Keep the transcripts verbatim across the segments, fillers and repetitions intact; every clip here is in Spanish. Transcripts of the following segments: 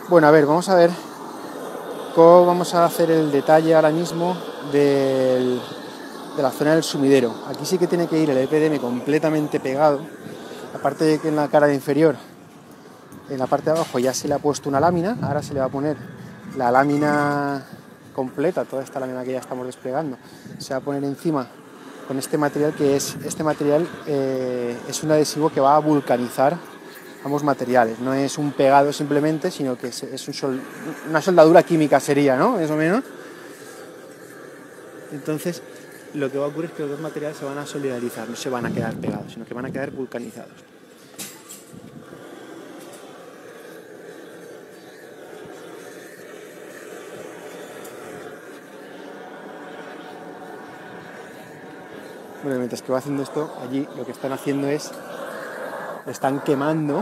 Bueno, a ver, vamos a ver cómo vamos a hacer el detalle ahora mismo del, de la zona del sumidero. Aquí sí que tiene que ir el E P D M completamente pegado, aparte de que en la cara inferior, en la parte de abajo ya se le ha puesto una lámina, ahora se le va a poner la lámina completa, toda esta lámina que ya estamos desplegando, se va a poner encima con este material que es, este material eh, es un adhesivo que va a vulcanizar ambos materiales, no es un pegado simplemente, sino que es, es un sol, una soldadura química sería, ¿no? Más o menos. Entonces, lo que va a ocurrir es que los dos materiales se van a solidarizar, no se van a quedar pegados, sino que van a quedar vulcanizados. Bueno, mientras que va haciendo esto, allí lo que están haciendo es, están quemando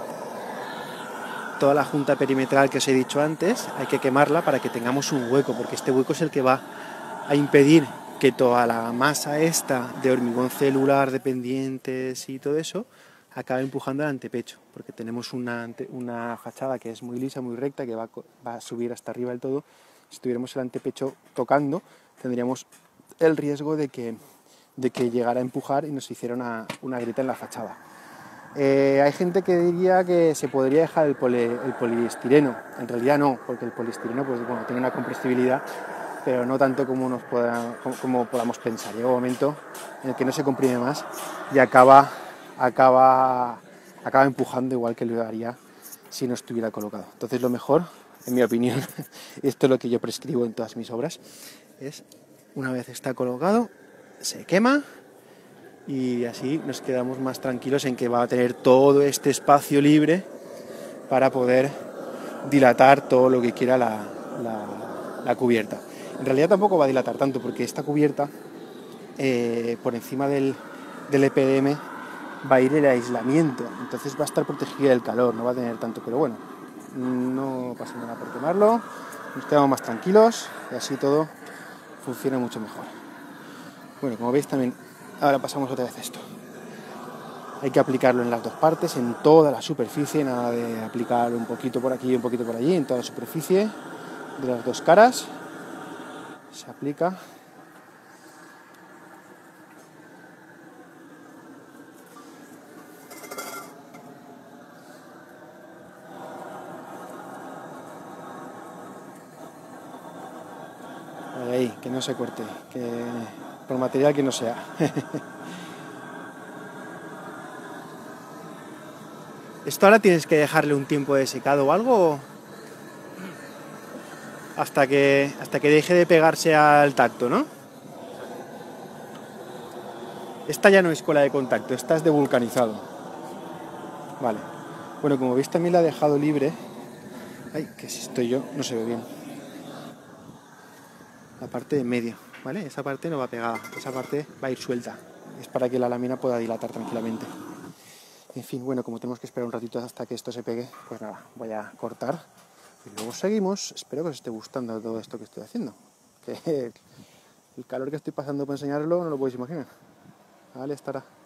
toda la junta perimetral que os he dicho antes. Hay que quemarla para que tengamos un hueco, porque este hueco es el que va a impedir que toda la masa esta de hormigón celular, de pendientes y todo eso, acabe empujando el antepecho, porque tenemos una, una fachada que es muy lisa, muy recta, que va a, va a subir hasta arriba del todo. Si tuviéramos el antepecho tocando, tendríamos el riesgo de que, de que llegara a empujar y nos hiciera una, una grieta en la fachada. Eh, hay gente que diría que se podría dejar el, poli, el poliestireno. En realidad no, porque el poliestireno pues, bueno, tiene una compresibilidad, pero no tanto como, nos pueda, como, como podamos pensar. Llega un momento en el que no se comprime más y acaba, acaba, acaba empujando igual que lo haría si no estuviera colocado. Entonces lo mejor, en mi opinión, y esto es lo que yo prescribo en todas mis obras, es una vez está colocado, se quema, y así nos quedamos más tranquilos en que va a tener todo este espacio libre para poder dilatar todo lo que quiera la, la, la cubierta. En realidad tampoco va a dilatar tanto, porque esta cubierta, eh, por encima del, del E P D M, va a ir el aislamiento, entonces va a estar protegida del calor, no va a tener tanto, pero bueno, no pasa nada por quemarlo, nos quedamos más tranquilos y así todo funciona mucho mejor. Bueno, como veis también, ahora pasamos otra vez esto. Hay que aplicarlo en las dos partes, en toda la superficie, nada de aplicarlo un poquito por aquí y un poquito por allí, en toda la superficie de las dos caras. Se aplica. Ahí, que no se corte, que por material que no sea. ¿Esto ahora tienes que dejarle un tiempo de secado o algo? Hasta que, hasta que deje de pegarse al tacto, ¿no? Esta ya no es cola de contacto, esta es de vulcanizado. Vale. Bueno, como veis también la he dejado libre. Ay, que si estoy yo, no se ve bien. La parte de medio, ¿vale? Esa parte no va pegada, esa parte va a ir suelta. Es para que la lámina pueda dilatar tranquilamente. En fin, bueno, como tenemos que esperar un ratito hasta que esto se pegue, pues nada, voy a cortar y luego seguimos. Espero que os esté gustando todo esto que estoy haciendo. Que el calor que estoy pasando para enseñarlo no lo podéis imaginar. Vale, estará.